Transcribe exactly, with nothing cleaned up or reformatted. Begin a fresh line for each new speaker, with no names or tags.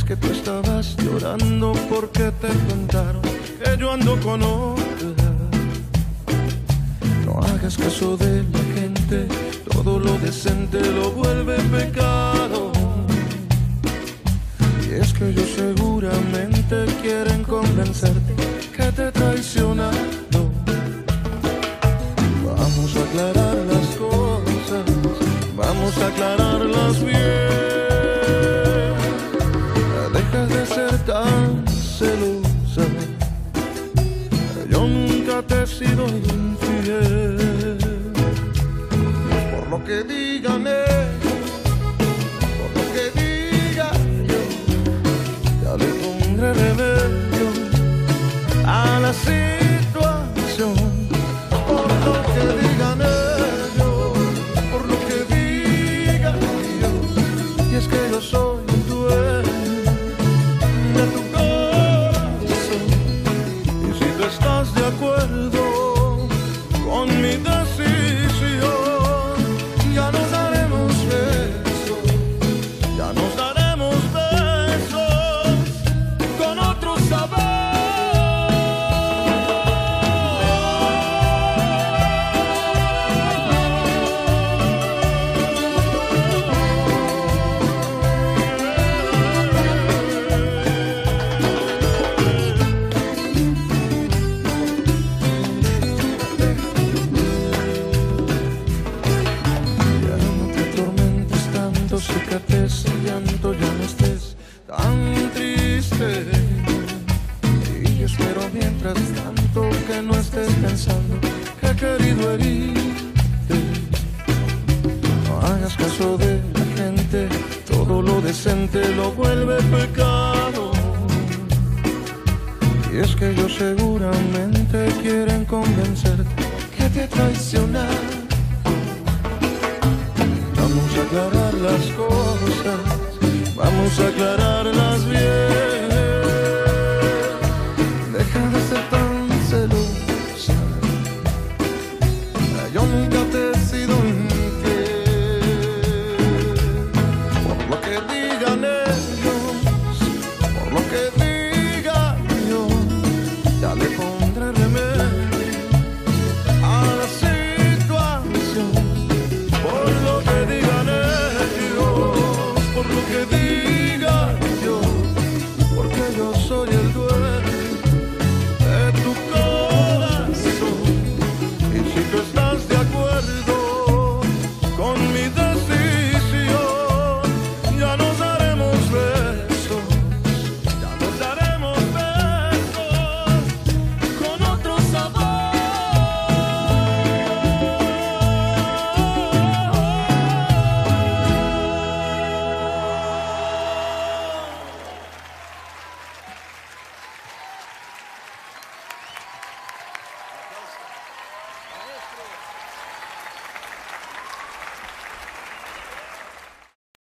que tú estabas llorando porque te contaron que yo ando con otra. No hagas caso de la gente, todo lo decente lo vuelve pecado. Y es que ellos seguramente quieren convencerte que te he traicionado. Vamos a aclarar las cosas, vamos a aclararlas bien. Deja de ser tan celosa, yo nunca te he sido infiel. Por lo que digan ellos, por lo que diga yo, ya le pondré remedio a la situación. Por lo que digan ellos, por lo que diga yo, y es que yo soy el dueño de tu corazón. Y si tú estás de acuerdo con mi decisión, ya nos daremos besos, ya nos daremos besos con otro sabor. Sécate ese llanto, ya no estés tan triste. Y yo espero mientras tanto que no estés pensando que he querido herirte. No hagas caso de la gente, todo lo decente lo vuelve pecado. Y es que ellos seguramente quieren convencerte que te he traicionado. Vamos a aclarar las cosas,